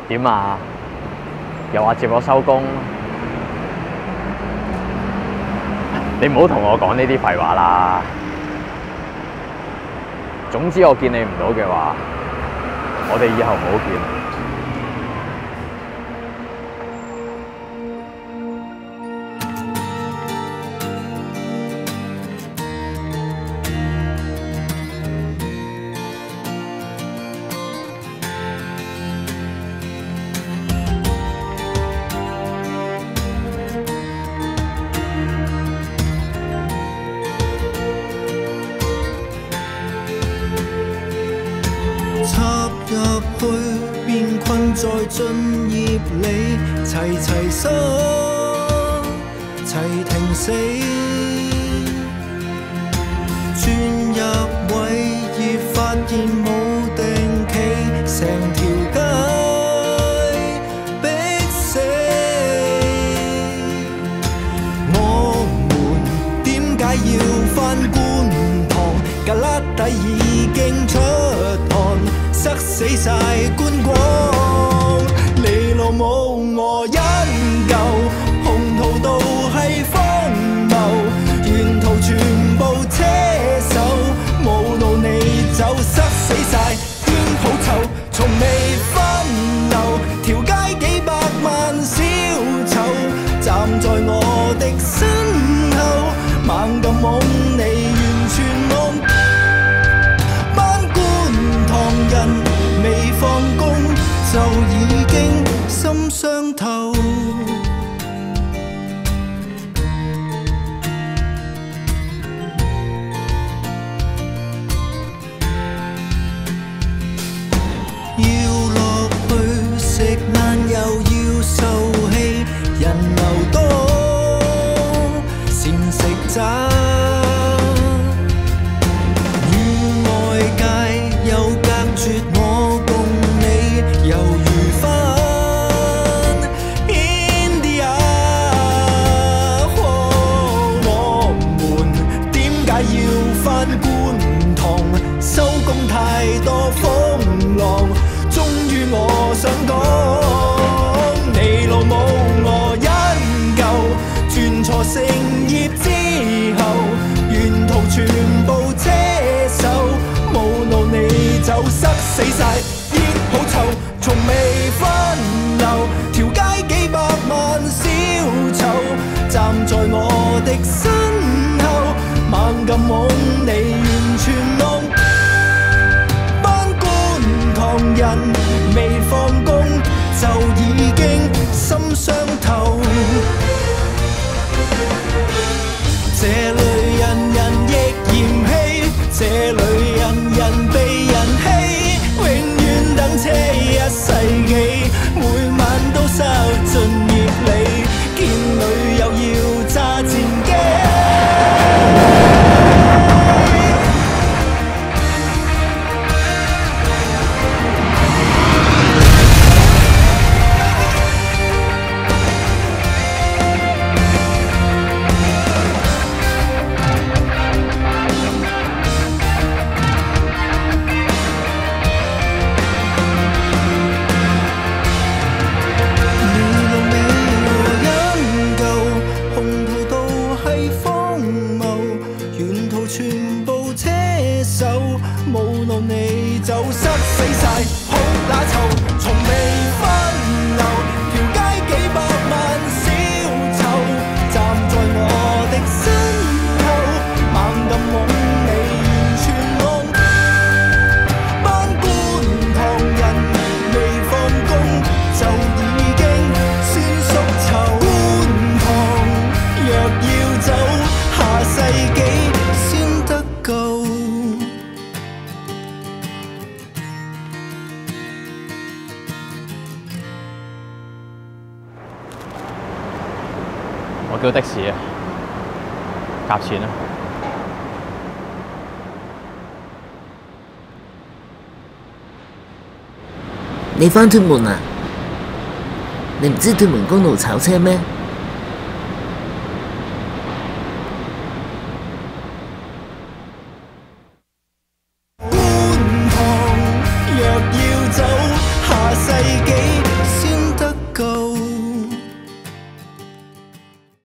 點啊？又話接我收工，你唔好同我講呢啲廢話啦。總之我見你唔到嘅話，我哋以後唔好見。 入去，便困在進業裏，齊齊生，齊停死。轉入位已發現冇定企，成條街逼死。我們點解要返觀塘？格拉底已經出汗。塞死晒觀光，離路冇我因舊，鴻圖道係荒謬，沿途全部車手，無路你就塞死晒，煙好臭，從未分流，條街幾百萬小丑，站在我的身後，猛咁懵你完全懵。人未放工就已經心傷透，要落去食晏又要受氣，人流多膳食渣。我共你猶如返 India， 我們點解要返觀塘？收工太多風浪，終於我想講，你老母我因舊，轉錯成業之後，沿途全部車手。無路你就塞死晒，煙好臭，從未分流，條街幾百萬小丑，站在我的身後，猛咁懵你完全懵。班觀塘人未放工就已經心傷透，這裏人人亦嫌棄，這裏人人被人欺，永遠等車一世紀，每晚都塞進業裏，見女友要揸戰機。全部車手，無路你就塞死晒，好乸臭，從未分流，條街幾百萬小丑，站在我的身後，猛咁懵你完全懵。班觀塘人未放工就已經酸縮臭，觀塘若要走下世紀。 我叫的士啊，夾錢啊！ 你返屯門啊？你唔知屯門公路炒車咩？ 觀塘若要走下世紀。